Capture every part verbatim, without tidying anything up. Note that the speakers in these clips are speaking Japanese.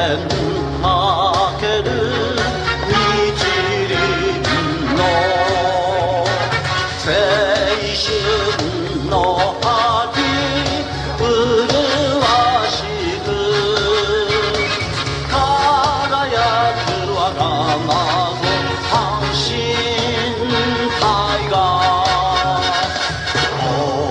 かける日輪の青春の秋麗しく輝く我が孫阪神タイガー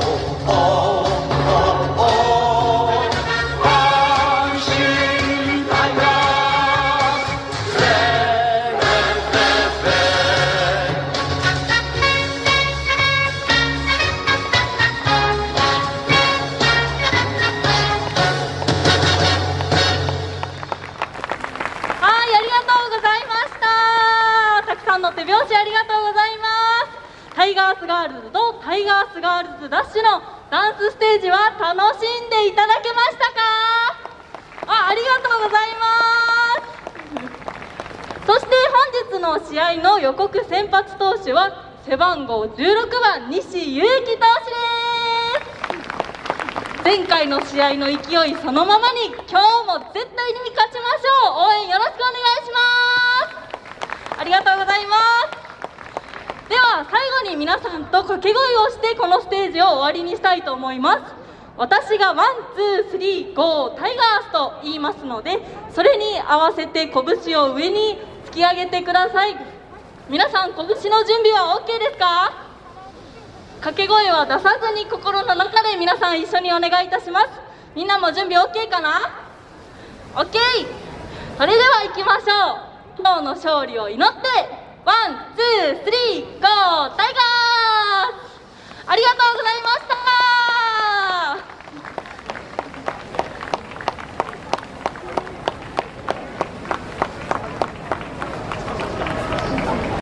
手拍子ありがとうございます。タイガースガールズとタイガースガールズダッシュのダンスステージは楽しんでいただけましたか？あ、ありがとうございます。そして本日の試合の予告先発投手は背番号じゅうろくばん西勇輝投手です。前回の試合の勢いそのままに今日も絶対に勝ちましょう。応援よろしくお願いします。ありがとうございます。では最後に皆さんと掛け声をしてこのステージを終わりにしたいと思います。私がワン、ツー、スリー、ゴー、タイガースと言いますので、それに合わせて拳を上に突き上げてください。皆さん拳の準備は OK ですか？掛け声は出さずに心の中で皆さん一緒にお願いいたします。みんなも準備 OK かな？ OK。 それでは行きましょう。今日の勝利を祈ってワン、ツー、スリー、ゴータイガース。ありがとうございます。